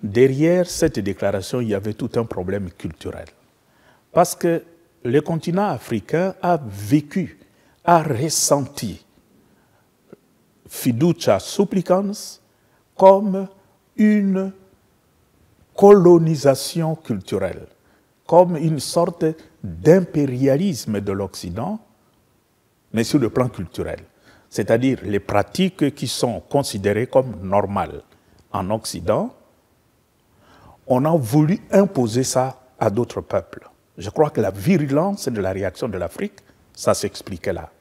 derrière cette déclaration, il y avait tout un problème culturel. Parce que le continent africain a vécu, a ressenti fiducia supplicans comme une colonisation culturelle, comme une sorte d'impérialisme de l'Occident, mais sur le plan culturel. C'est-à-dire les pratiques qui sont considérées comme normales en Occident, on a voulu imposer ça à d'autres peuples. Je crois que la virulence de la réaction de l'Afrique, ça s'expliquait là.